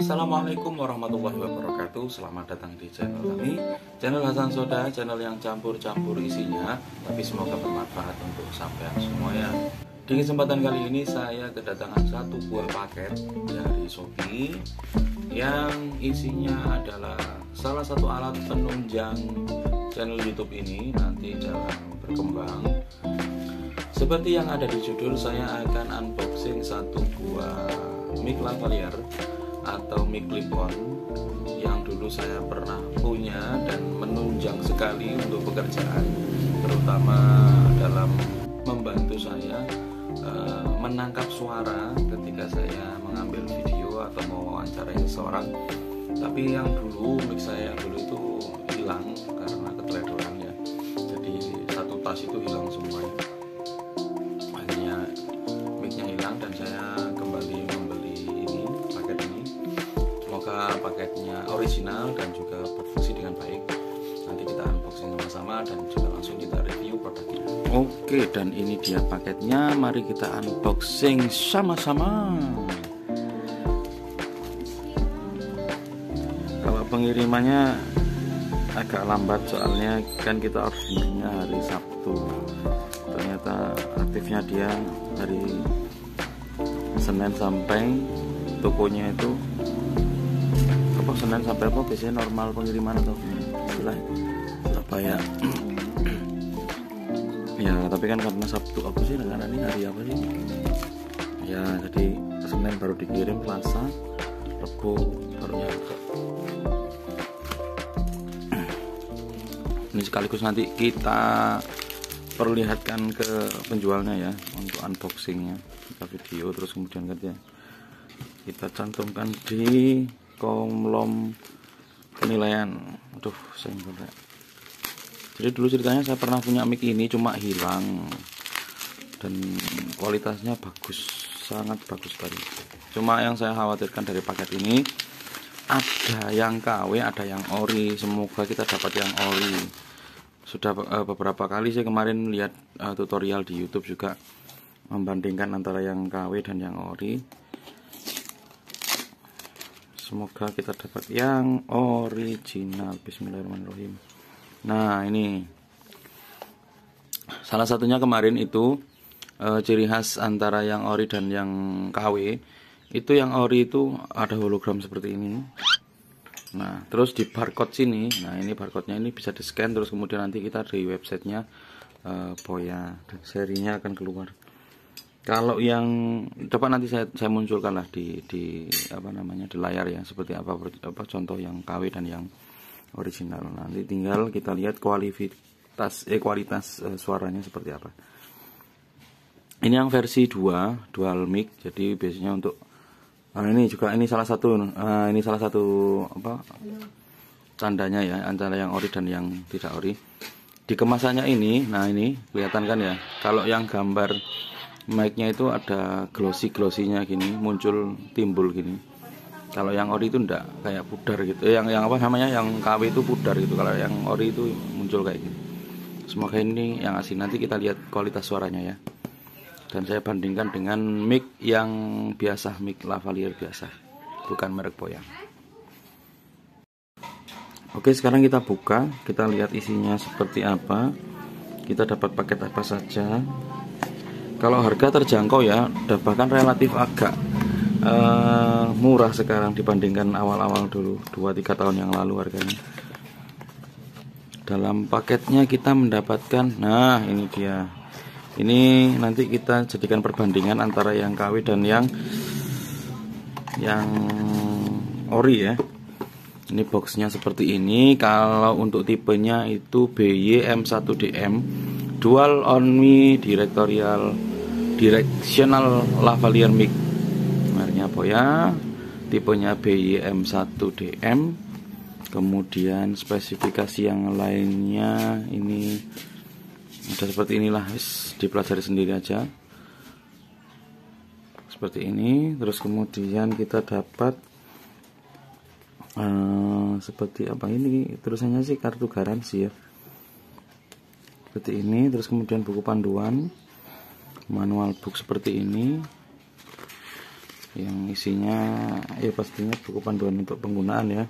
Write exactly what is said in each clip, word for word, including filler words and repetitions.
Assalamualaikum warahmatullahi wabarakatuh. Selamat datang di channel kami, channel Hasan Soda, channel yang campur-campur isinya, tapi semoga bermanfaat untuk sampean semua ya. Di kesempatan kali ini saya kedatangan satu buah paket dari Shopee yang isinya adalah salah satu alat penunjang channel YouTube ini nanti dalam berkembang. Seperti yang ada di judul, saya akan unboxing satu buah mic lavalier atau mic clip-on yang dulu saya pernah punya dan menunjang sekali untuk pekerjaan, terutama dalam membantu saya uh, menangkap suara ketika saya mengambil video atau mewawancarai seseorang. Tapi yang dulu mic saya yang dulu itu hilang karena keteledoran ya, jadi satu tas itu hilang semuanya. Akhirnya micnya hilang dan saya kembali membeli ini paket ini. Semoga paketnya original dan juga berfungsi dengan baik. Nanti kita unboxing sama-sama dan juga langsung kita review produknya. Oke, dan ini dia paketnya. Mari kita unboxing sama-sama. Kalau pengirimannya agak lambat soalnya kan kita ordernya hari Sabtu. Ternyata aktifnya dia dari Senin sampai tokonya itu apa Senin sampai apa biasanya normal pengiriman atau setelah Surabaya. Ya tapi kan karena Sabtu apa sih, karena ini hari apa sih ya, jadi Senin baru dikirim, Selasa, Rabu baru nyampe. Ini sekaligus nanti kita perlihatkan ke penjualnya ya untuk unboxingnya, kita video terus kemudian kita kita cantumkan di kolom penilaian. Aduh senggol ya. Jadi dulu ceritanya saya pernah punya mic ini, cuma hilang dan kualitasnya bagus, sangat bagus sekali. Cuma yang saya khawatirkan dari paket ini, ada yang K W, ada yang ori. Semoga kita dapat yang ori. Sudah uh, beberapa kali saya kemarin lihat uh, tutorial di YouTube juga membandingkan antara yang K W dan yang ori. Semoga kita dapat yang original. Bismillahirrahmanirrahim. Nah ini salah satunya kemarin itu uh, ciri khas antara yang ori dan yang K W itu, yang ori itu ada hologram seperti ini. Nah terus di barcode sini, nah ini barcode-nya ini bisa di scan, terus kemudian nanti kita di websitenya uh, Boya dan serinya akan keluar. Kalau yang coba nanti saya, saya munculkan lah di, di apa namanya di layar ya, seperti apa, apa contoh yang K W dan yang original. Nanti tinggal kita lihat kualitas eh kualitas uh, suaranya seperti apa. Ini yang versi dua dual mic, jadi biasanya untuk nah ini juga ini salah satu uh, ini salah satu apa tandanya ya antara yang ori dan yang tidak ori. Di kemasannya ini, nah ini kelihatan kan ya, kalau yang gambar mic-nya itu ada glossy-glossy-nya gini, muncul timbul gini. Kalau yang ori itu enggak, kayak pudar gitu. Eh, yang yang apa namanya? Yang K W itu pudar gitu. Kalau yang ori itu muncul kayak gini. Semoga ini yang asli. Nanti kita lihat kualitas suaranya ya. Dan saya bandingkan dengan mic yang biasa, mic lavalier biasa, bukan merek Boya. Oke, sekarang kita buka, kita lihat isinya seperti apa, kita dapat paket apa saja. Kalau harga terjangkau ya, bahkan relatif agak uh, murah sekarang dibandingkan awal-awal dulu, dua tiga tahun yang lalu harganya. Dalam paketnya kita mendapatkan, nah ini dia. Ini nanti kita jadikan perbandingan antara yang K W dan yang yang ori ya. Ini boxnya seperti ini. Kalau untuk tipenya itu B Y M satu D M Dual Only Directorial Directional Lavalier Mic, mereknya Boya, tipenya B Y M satu D M. Kemudian spesifikasi yang lainnya ini ada seperti inilah, dipelajari sendiri aja seperti ini. Terus kemudian kita dapat uh, seperti apa ini, tulisannya sih kartu garansi ya, seperti ini. Terus kemudian buku panduan, manual book seperti ini. yang isinya ya pastinya buku panduan untuk penggunaan ya.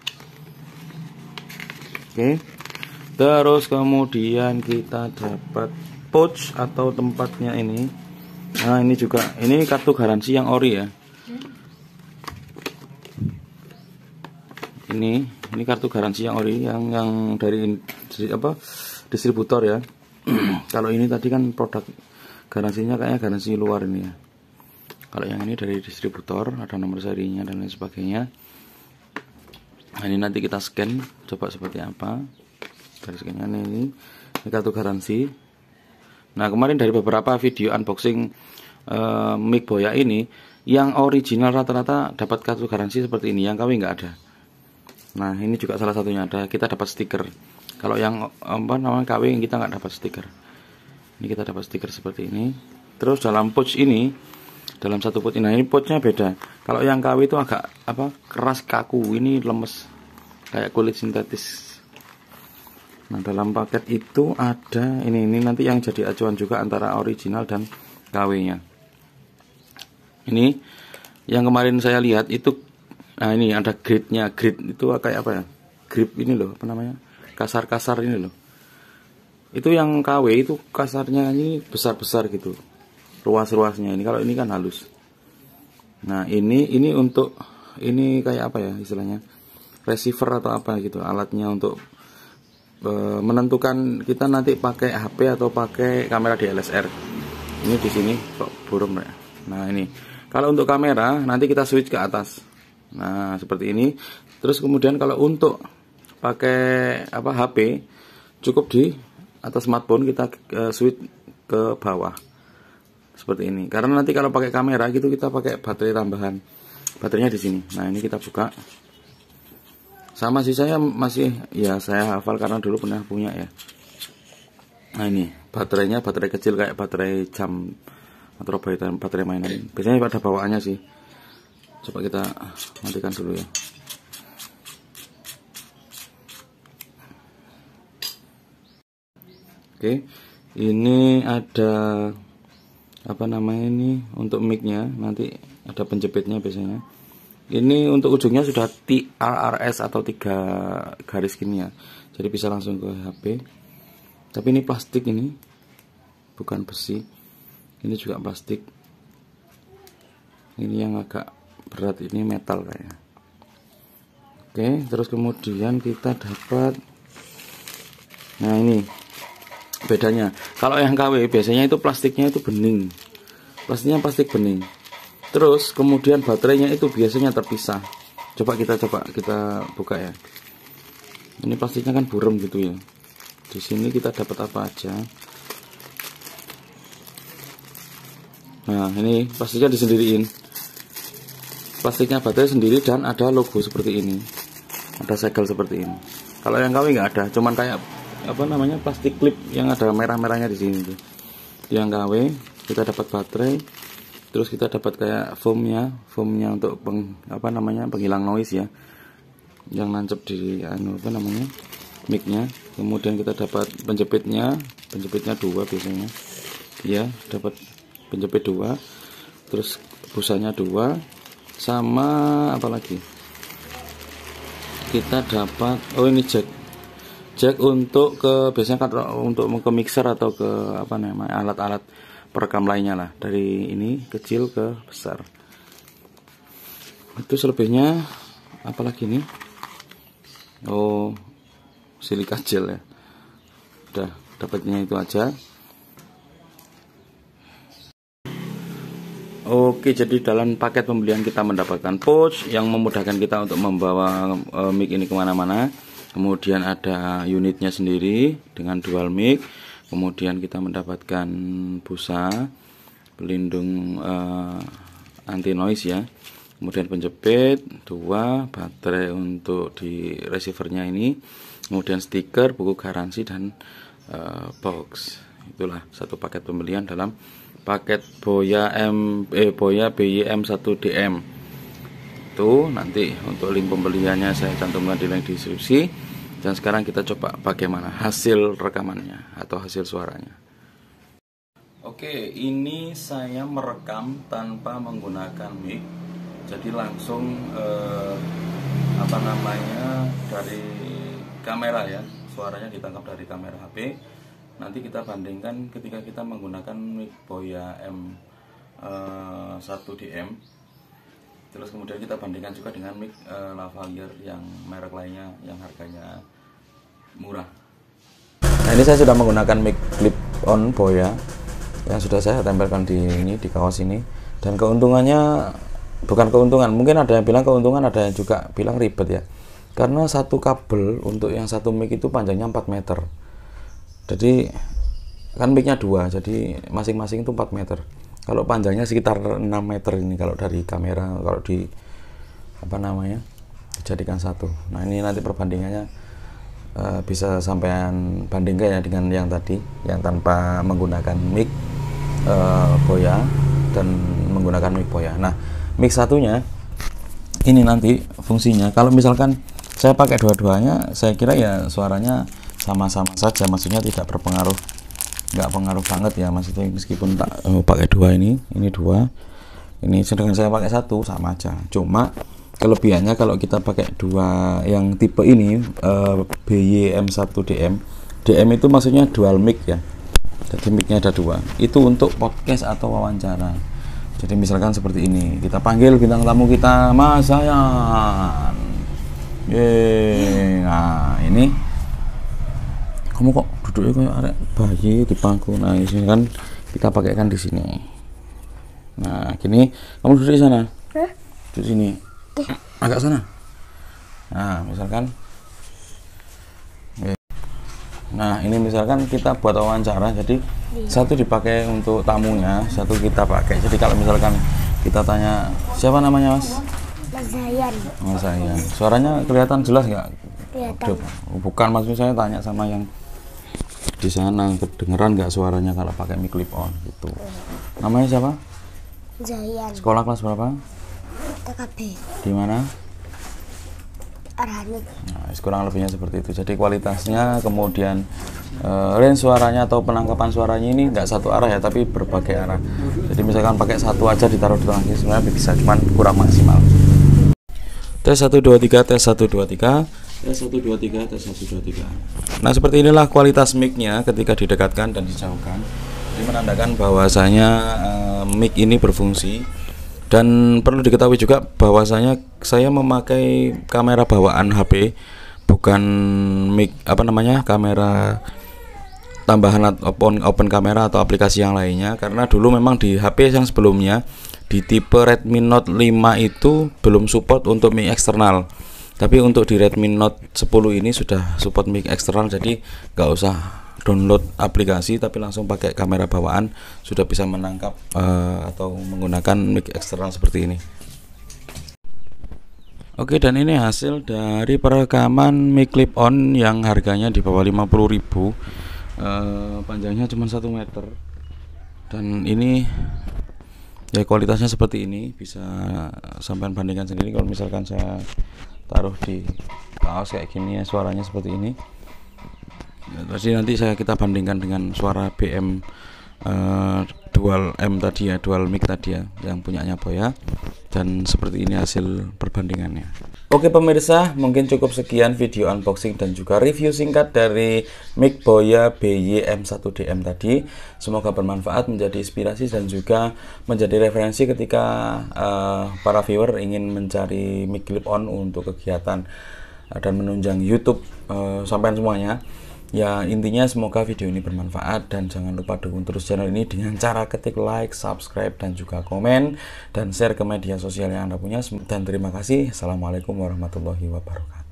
Oke, terus kemudian kita dapat pouch atau tempatnya ini. Nah ini juga, ini kartu garansi yang ori ya. Ini ini kartu garansi yang ori, yang yang dari apa distributor ya. Kalau ini tadi kan produk garansinya kayaknya garansi luar ini ya. Kalau yang ini dari distributor, ada nomor serinya dan lain sebagainya. Nah ini nanti kita scan, coba seperti apa dari scannya ini. Ini kartu garansi. Nah kemarin dari beberapa video unboxing uh, mic Boya ini, yang original rata-rata dapat kartu garansi seperti ini, yang K W nggak ada. Nah ini juga salah satunya, ada kita dapat stiker. Kalau yang apa namanya K W kita nggak dapat stiker. Ini kita dapat stiker seperti ini. Terus dalam pouch ini, dalam satu pouch ini, nah ini pouchnya beda. Kalau yang K W itu agak apa keras kaku, ini lemes kayak kulit sintetis. Nah dalam paket itu ada ini ini nanti yang jadi acuan juga antara original dan K W-nya. Ini yang kemarin saya lihat itu, nah ini ada grade-nya. Grade itu kayak apa ya? Grip ini loh, apa namanya? Kasar-kasar ini loh. Itu yang K W itu kasarnya ini besar-besar gitu. Ruas-ruasnya ini, kalau ini kan halus. Nah, ini ini untuk ini kayak apa ya istilahnya? Receiver atau apa gitu, alatnya untuk e, menentukan kita nanti pakai H P atau pakai kamera D S L R. Ini di sini kok burem ya. Nah, ini. Kalau untuk kamera nanti kita switch ke atas. Nah, seperti ini. Terus kemudian kalau untuk pakai apa H P cukup di atas smartphone kita uh, switch ke bawah seperti ini. Karena nanti kalau pakai kamera gitu kita pakai baterai tambahan. Baterainya di sini. Nah, ini kita buka. Sama sih, saya masih ya saya hafal karena dulu pernah punya ya. Nah, ini baterainya baterai kecil kayak baterai jam atau baterai, baterai mainan. Biasanya pada bawaannya sih. Coba kita matikan dulu ya. Oke, ini ada apa namanya ini untuk mic-nya, nanti ada penjepitnya biasanya. Ini untuk ujungnya sudah T R R S atau tiga garis gini ya, jadi bisa langsung ke H P. Tapi ini plastik, ini bukan besi, ini juga plastik. Ini yang agak berat, ini metal kayaknya. Oke, terus kemudian kita dapat, nah ini bedanya. Kalau yang K W biasanya itu plastiknya itu bening, plastiknya plastik bening. Terus kemudian baterainya itu biasanya terpisah. Coba kita coba kita buka ya. Ini plastiknya kan burem gitu ya. Di sini kita dapat apa aja. Nah ini plastiknya disendiriin. Plastiknya baterai sendiri dan ada logo seperti ini. Ada segel seperti ini. Kalau yang K W nggak ada, cuman kayak apa namanya plastik clip yang ada merah-merahnya di sini tuh. Yang K W kita dapat baterai, terus kita dapat kayak foamnya, foamnya untuk peng, apa namanya penghilang noise ya, yang nancep di anu apa namanya mic-nya. Kemudian kita dapat penjepitnya, penjepitnya dua biasanya, ya dapat penjepit dua, terus busanya dua, sama apa lagi? Kita dapat oh ini jack. Jack untuk ke biasanya kan untuk ke mixer atau ke apa namanya alat-alat perekam lainnya lah, dari ini kecil ke besar. Itu selebihnya apalagi nih? Oh, silika gel ya. Udah dapatnya itu aja. Oke, jadi dalam paket pembelian kita mendapatkan pouch yang memudahkan kita untuk membawa uh, mic ini kemana-mana. Kemudian ada unitnya sendiri dengan dual mic. Kemudian kita mendapatkan busa pelindung uh, anti noise ya. Kemudian penjepit dua, baterai untuk di receivernya ini. Kemudian stiker, buku garansi, dan uh, box. Itulah satu paket pembelian dalam paket Boya M eh Boya B Y M satu D M. Itu nanti untuk link pembeliannya saya cantumkan di link deskripsi. Dan sekarang kita coba bagaimana hasil rekamannya atau hasil suaranya. Oke, ini saya merekam tanpa menggunakan mic, jadi langsung eh, apa namanya dari kamera ya, suaranya ditangkap dari kamera H P. Nanti kita bandingkan ketika kita menggunakan mic Boya M satu D M. Terus kemudian kita bandingkan juga dengan mic eh, lavalier yang merek lainnya yang harganya murah. Nah, ini saya sudah menggunakan mic clip on Boya yang sudah saya tempelkan di ini di kaos ini, dan keuntungannya bukan keuntungan, mungkin ada yang bilang keuntungan, ada yang juga bilang ribet ya, karena satu kabel untuk yang satu mic itu panjangnya empat meter, jadi kan micnya dua, jadi masing-masing itu empat meter. Kalau panjangnya sekitar enam meter ini kalau dari kamera, kalau di apa namanya dijadikan satu. Nah, ini nanti perbandingannya uh, bisa sampean bandingkan ya dengan yang tadi yang tanpa menggunakan mic uh, Boya dan menggunakan mic Boya. Nah, mic satunya ini nanti fungsinya kalau misalkan saya pakai dua-duanya, saya kira ya suaranya sama-sama saja, maksudnya tidak berpengaruh, nggak pengaruh banget ya, maksudnya meskipun tak uh, pakai dua ini, ini dua, ini sedangkan saya pakai satu sama aja. Cuma kelebihannya kalau kita pakai dua yang tipe ini uh, B Y M satu D M, D M itu maksudnya dual mic ya, jadi micnya ada dua, itu untuk podcast atau wawancara. Jadi misalkan seperti ini, kita panggil bintang tamu kita, Mas Zayan. Yeay. Nah, ini kamu kok duduknya kayak arek bayi di pangku. Nah, ini kan kita pakaikan di sini. Nah, gini, kamu duduk di sana. Hah? Duduk sini. Agak sana. Nah, misalkan nah, ini misalkan kita buat wawancara, jadi satu dipakai untuk tamunya, satu kita pakai. Jadi kalau misalkan kita tanya, siapa namanya, Mas? Mas Zayan. Mas Zayan. Suaranya kelihatan jelas nggak? Kelihatan. Bukan, maksud saya tanya sama yang di sana, kedengeran nggak suaranya kalau pakai mic clip on gitu. Namanya siapa? Zayan. Sekolah kelas berapa? T K B. Di mana? Arhanut. Nah, kurang lebihnya seperti itu. Jadi kualitasnya, kemudian uh, range suaranya atau penangkapan suaranya ini nggak satu arah ya, tapi berbagai arah. Jadi misalkan pakai satu aja ditaruh di tengah, sebenarnya bisa, cuman kurang maksimal. Tes satu dua tiga, tes satu dua tiga, tes satu dua tiga, tes satu dua tiga. Nah, seperti inilah kualitas mic-nya ketika didekatkan dan dijauhkan. Ini menandakan bahwasanya uh, mic ini berfungsi. Dan perlu diketahui juga bahwasanya saya memakai kamera bawaan H P, bukan mic apa namanya kamera tambahan open open kamera atau aplikasi yang lainnya, karena dulu memang di H P yang sebelumnya di tipe Redmi Note lima itu belum support untuk mic eksternal, tapi untuk di Redmi Note sepuluh ini sudah support mic eksternal, jadi nggak usah download aplikasi tapi langsung pakai kamera bawaan sudah bisa menangkap uh, atau menggunakan mic eksternal seperti ini. Oke, dan ini hasil dari perekaman mic clip on yang harganya di bawah lima puluh ribu, uh, panjangnya cuma satu meter, dan ini ya kualitasnya seperti ini. Bisa sampai bandingkan sendiri kalau misalkan saya taruh di kaos kayak gini ya, suaranya seperti ini. Jadi nanti saya kita bandingkan dengan suara B M uh, dual M tadi ya, dual mic tadi ya, yang punyanya Boya, dan seperti ini hasil perbandingannya. Oke pemirsa, mungkin cukup sekian video unboxing dan juga review singkat dari mic Boya B Y M satu D M tadi. Semoga bermanfaat, menjadi inspirasi dan juga menjadi referensi ketika uh, para viewer ingin mencari mic clip on untuk kegiatan uh, dan menunjang YouTube uh, sampai semuanya. Ya, intinya semoga video ini bermanfaat, dan jangan lupa dukung terus channel ini dengan cara ketik like, subscribe, dan juga komen dan share ke media sosial yang Anda punya. Dan terima kasih. Assalamualaikum warahmatullahi wabarakatuh.